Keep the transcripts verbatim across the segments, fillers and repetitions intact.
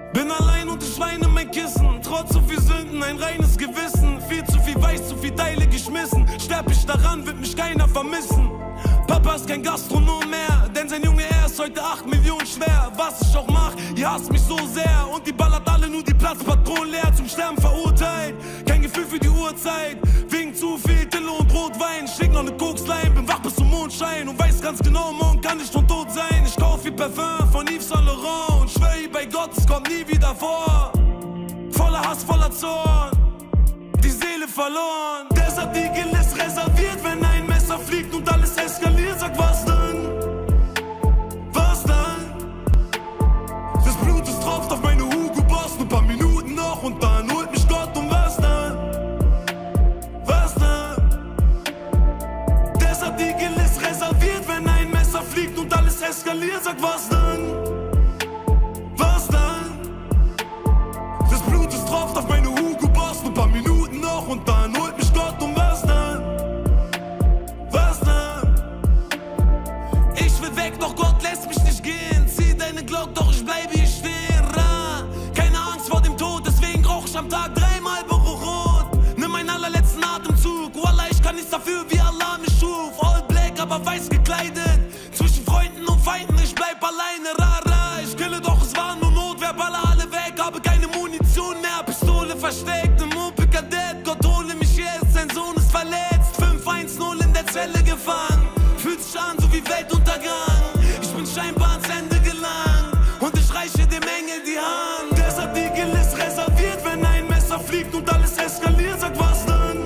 Bin allein und ich weine mein Kissen. Trotz so viel Sünden, ein reines Gewissen. Viel zu viel Weiß, zu viel Teile geschmissen. Sterb ich daran, wird mich keiner vermissen. Papa ist kein Gastronom mehr, denn sein Junge, er ist heute acht Millionen schwer. Was ich auch mach, ihr hasst mich so sehr. Und die ballert alle nur die Platzpatronen leer. Zum Sterben verurteilt, kein Gefühl für die Uhrzeit. Wegen zu viel Dille und Rotwein. Schick noch ne Kokslein, bin wach bis zum Mondschein. Und weiß ganz genau, morgen kann ich schon tot sein. Ich kauf viel Parfum von Yves Saint Laurent und schwör bei Gott, es kommt nie wieder vor. Voller Hass, voller Zorn, die Seele verloren. Desert Eagle ist reserviert, wenn ein Messer fliegt und alles eskaliert. Sag was dann? Was dann? Das Blut, es tropft auf meine Hugo Boss. Nur paar Minuten noch und dann holt mich Gott. Und was dann? Was dann? Desert Eagle ist reserviert, wenn ein Messer fliegt und alles eskaliert. Sag was dann? Was dann? Das Blut, es tropft auf meine Hugo Boss. Nur paar Minuten noch und dann holt mich Gott. Und was dann? Was dann? Ich will weg, doch Gott lässt mich nicht gehen. Zieh deine Glock, doch ich bleibe hier stehen. Ra. Keine Angst vor dem Tod, deswegen rauch ich am Tag dreimal Rot. Nimm meinen allerletzten Atemzug. Wallah, ich kann nichts dafür, wie Allah mich schuf. All black, aber weiß gekleidet. Zwischen Freunden und Feinden, ich bleib alleine. Ra, ra. Ich kille, doch es war nur Notwehr. Baller alle weg, habe keine Munition mehr. Pistole versteckt im Opel Kadett. Gott hole mich jetzt, sein Sohn ist verletzt. fünf eins null in der Zelle gefangen. Fühlt sich an, so wie Weltuntergang. Ich bin scheinbar ans Ende gelangt und ich reiche dem Engel die Hand. Desert Eagle ist reserviert, wenn ein Messer fliegt und alles eskaliert. Sag was dann?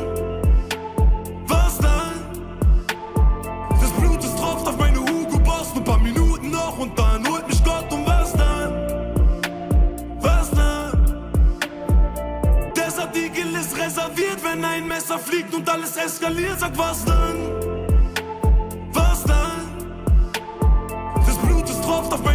Was dann? Das Blut, es tropft auf meine Hugo Boss. Nur paar Minuten noch und dann holt mich Gott. Und was dann? Was dann? Desert Eagle ist reserviert, wenn ein Messer fliegt und alles eskaliert. Sag was dann? Was dann? Das Blut, es tropft auf meine